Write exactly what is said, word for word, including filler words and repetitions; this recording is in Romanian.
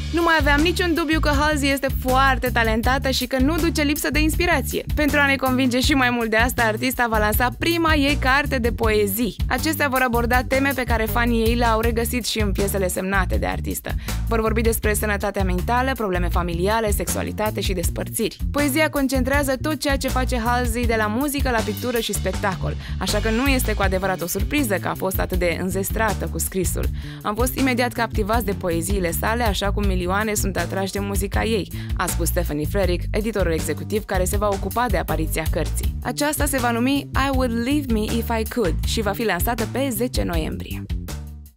Nu mai aveam niciun dubiu că Halsey este foarte talentată și că nu duce lipsă de inspirație. Pentru a ne convinge și mai mult de asta, artista va lansa prima ei carte de poezii. Acestea vor aborda teme pe care fanii ei le-au regăsit și în piesele semnate de artistă. Vor vorbi despre sănătatea mentală, probleme familiale, sexualitate și despărțiri. Poezia concentrează tot ceea ce face Halsey, de la muzică la pictură și spectacol, așa că nu este cu adevărat o surpriză că a fost atât de înzestrată cu scrisul. Am fost imediat captivați de poeziile sale, așa cum milioane sunt atrași de muzica ei, a spus Stephanie Frederick, editorul executiv care se va ocupa de apariția cărții. Aceasta se va numi I Would Leave Me If I Could și va fi lansată pe zece noiembrie.